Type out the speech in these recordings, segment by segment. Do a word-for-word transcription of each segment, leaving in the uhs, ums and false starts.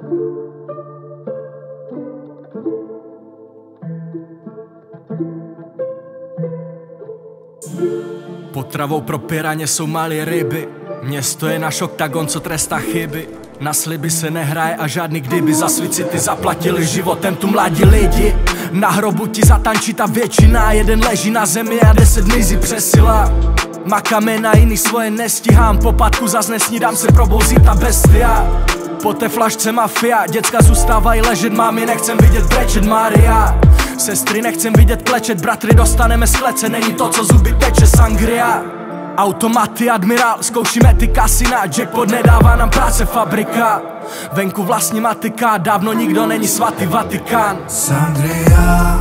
Potravou pro piraně jsou malé ryby. Město je náš oktagon, co trestá chyby. Na sliby se nehraje a žádný kdyby. Za svý city zaplatili životem tu mladí lidi. Na hrobu ti zatančí ta většina. Jeden leží na zemi a deset mizí přesila. Makáme na jiný, svoje nestíhám. Po padku zas nesnídám, se probouzí ta bestia. Po té flašce mafia, děcka zůstávají ležet. Mámy nechcem vidět brečet, Maria. Sestry nechcem vidět klečet, bratry dostaneme z klece. Není to, co zuby teče, sangria. Automaty, admirál, zkoušíme ty kasina. Jackpot nedává nám práce, fabrika. Venku vlastní matika, dávno nikdo není svatý Vatikán. Sangria,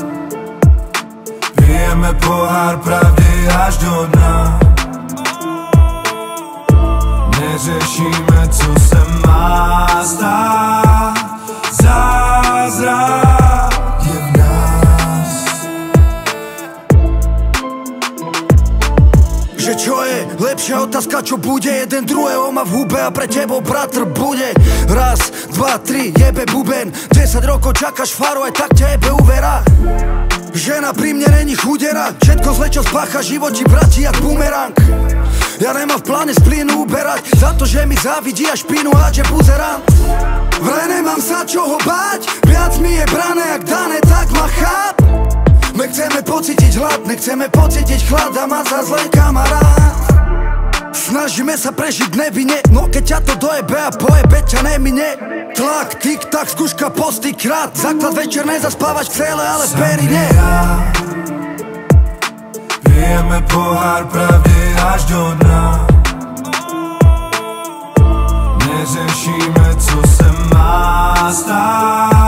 pijeme pohár pravdy až do dna. Neřešíme, co se má stát. Zázrak je v nás. Že čo je lepšia otázka, čo bude. Jeden druhého má v hube a pre tebou bratr bude. Raz, dva, tri, jebe buben. Desať rokov čakáš faru, aj tak ťa jebe uvera. Žena pri mne není chudera. Všetko zle, čo spácha, život ti vráti jak bumerang. Ja nemám v pláne z plynu uberať za to, že mi závidí a špínu hádže buzerant. Vraj nemám sa čoho báť, viac mi je brané jak dané, tak ma cháp. My chceme pocítiť hlad, nechceme pocítiť chlad a mať zas len kamarát. Snažíme sa prežiť nevine, no keď ťa to dojebe a pojebe ťa nemine. Tlak, tik tak, skúška postýkrát, základ večer nezaspávať v cele, ale v perine. Pijeme pohár pravdy až do dna. Neřešíme, co se má stát.